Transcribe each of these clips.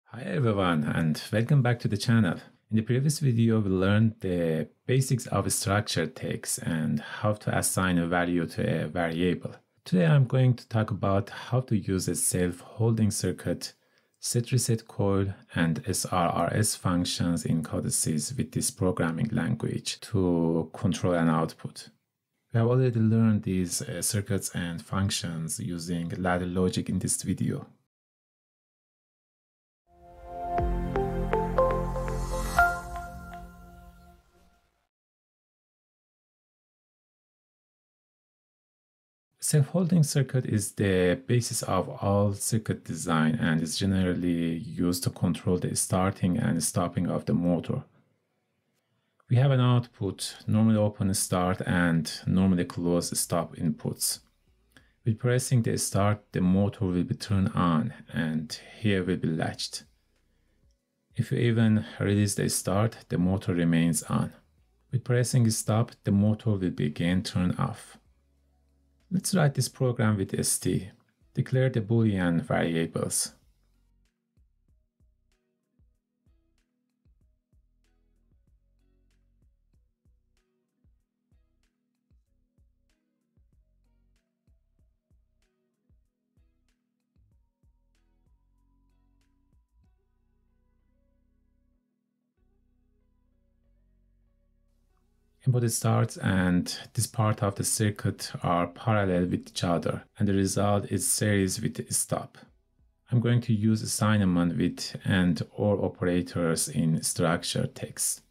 Hi everyone and welcome back to the channel. In the previous video we learned the basics of structured text and how to assign a value to a variable. Today I'm going to talk about how to use a self-holding circuit, set reset coil and SRRS functions in Codesys with this programming language to control an output. We have already learned these circuits and functions using ladder logic in this video. Self-holding circuit is the basis of all circuit design and is generally used to control the starting and stopping of the motor. We have an output, normally open start and normally close stop inputs. With pressing the start, the motor will be turned on and here will be latched. If you even release the start, the motor remains on. With pressing stop, the motor will be again turned off. Let's write this program with st. Declare the Boolean variables. Input starts and this part of the circuit are parallel with each other and the result is series with stop. I'm going to use assignment with and or operators in structured text.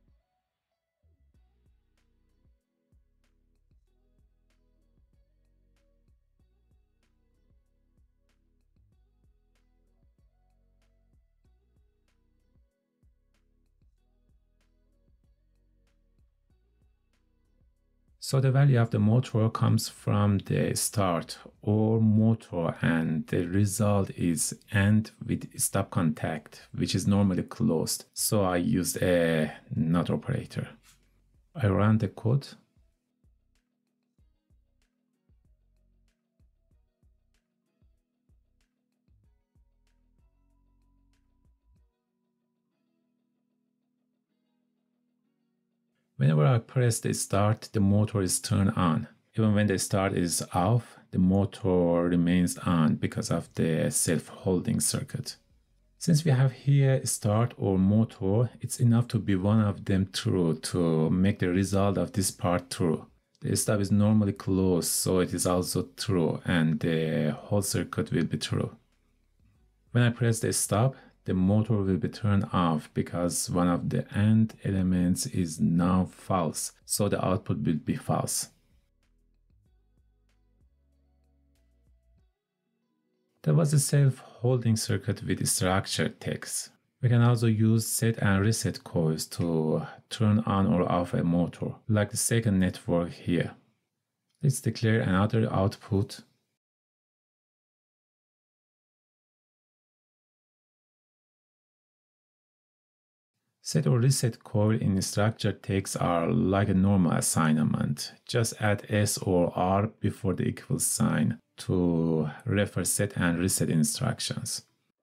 So the value of the motor comes from the start or motor and the result is AND with stop contact, which is normally closed. So I used a NOT operator. I run the code. Whenever I press the start, the motor is turned on. Even when the start is off, the motor remains on because of the self-holding circuit. Since we have here start or motor, it's enough to be one of them true to make the result of this part true. The stop is normally closed, so it is also true and the whole circuit will be true. When I press the stop, the motor will be turned off because one of the AND elements is now false, so the output will be false. That was a self-holding circuit with structured text. We can also use set and reset coils to turn on or off a motor, like the second network here. Let's declare another output. Set or reset coil in structured text are like a normal assignment. Just add S or R before the equal sign to refer set and reset instructions.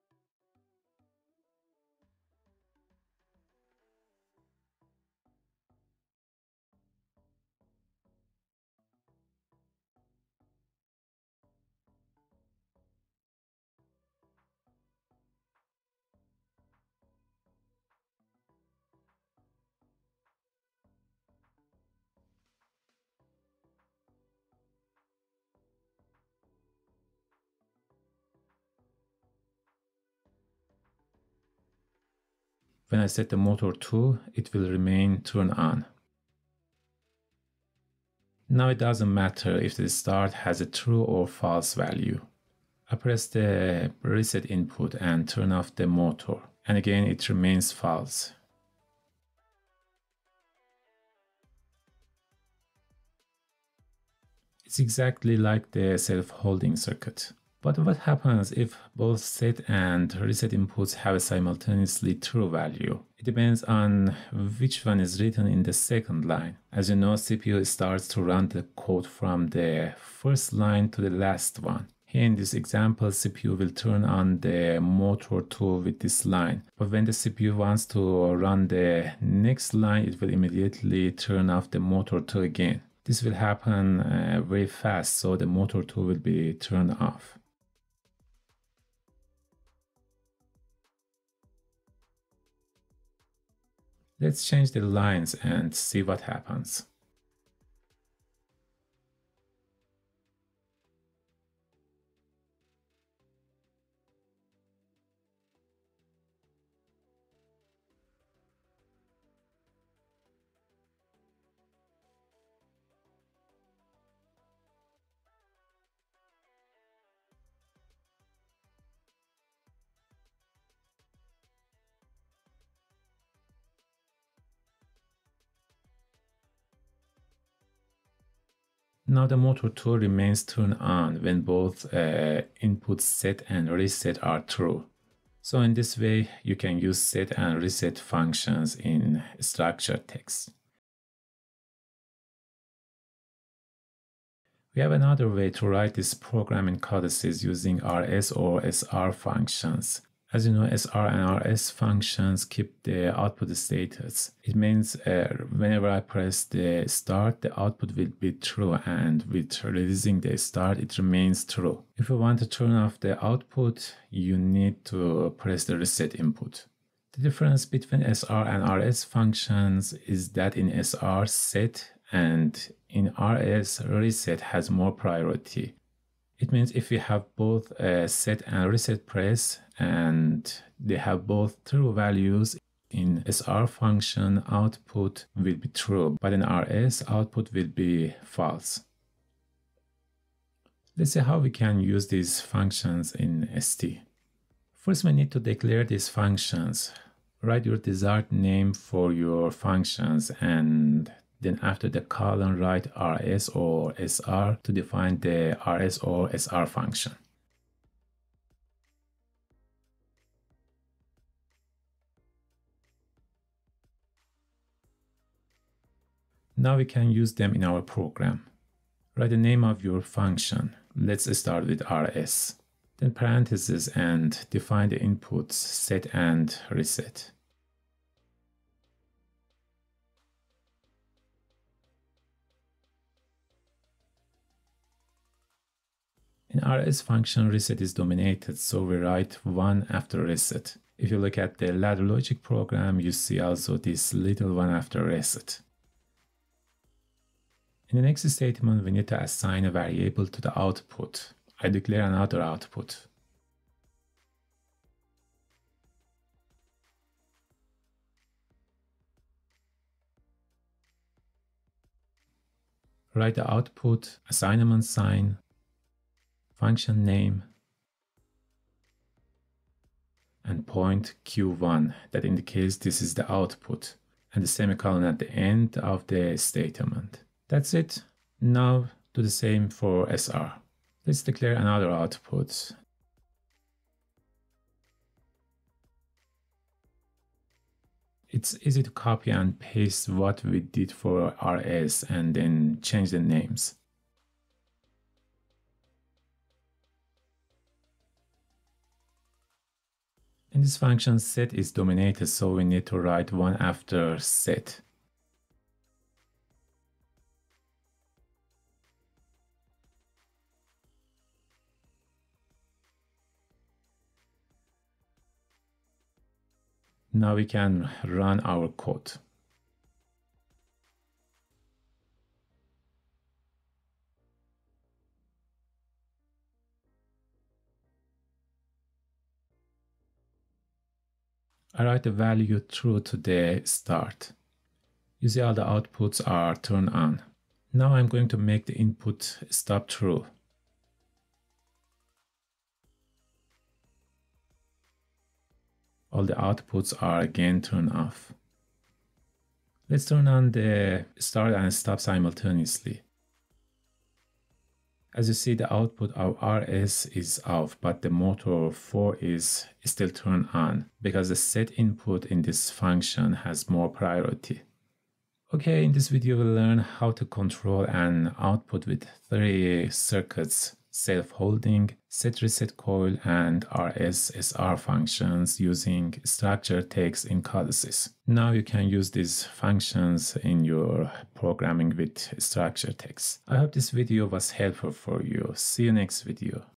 When I set the motor to, it will remain turned on. Now it doesn't matter if the start has a true or false value. I press the reset input and turn off the motor, and again it remains false. It's exactly like the self-holding circuit. But what happens if both set and reset inputs have a simultaneously true value? It depends on which one is written in the second line. As you know, CPU starts to run the code from the first line to the last one. Here in this example, CPU will turn on the motor 2 with this line. But when the CPU wants to run the next line, it will immediately turn off the motor 2 again. This will happen very fast, so the motor 2 will be turned off. Let's change the lines and see what happens. Now the motor 2 remains turned on when both input set and reset are true. So in this way, you can use set and reset functions in structured text. We have another way to write this program in Codesys using rs or sr functions. As you know, SR and RS functions keep the output status. It means whenever I press the start, the output will be true, and with releasing the start, it remains true. If you want to turn off the output, you need to press the reset input. The difference between SR and RS functions is that in SR, set and in RS, reset has more priority. It means if we have both set and reset press and they have both true values, in SR function output will be true, but in RS output will be false. Let's see how we can use these functions in ST. First, we need to declare these functions. Write your desired name for your functions, and then after the colon write rs or sr to define the rs or sr function. Now we can use them in our program. Write the name of your function. Let's start with rs. Then parentheses and define the inputs set and reset. In rs function, reset is dominated, so we write 1 after reset. If you look at the ladder logic program, you see also this little one after reset. In the next statement, we need to assign a variable to the output. I declare another output. Write the output, assignment sign, function name, and point Q1 that indicates this is the output, and the semicolon at the end of the statement. That's it. Now do the same for SR. Let's declare another output. It's easy to copy and paste what we did for RS and then change the names. In this function, set is dominated, so we need to write 1 after set. Now we can run our code. I write the value true to the start. You see all the outputs are turned on. Now I'm going to make the input stop true. All the outputs are again turned off. Let's turn on the start and stop simultaneously. As you see, the output of RS is off, but the motor 4 is still turned on because the set input in this function has more priority. Okay, in this video we'll learn how to control an output with 3 circuits self-holding, set reset coil, and RSSR functions using structured text in Codesys. Now you can use these functions in your programming with structured text. I hope this video was helpful for you. See you next video.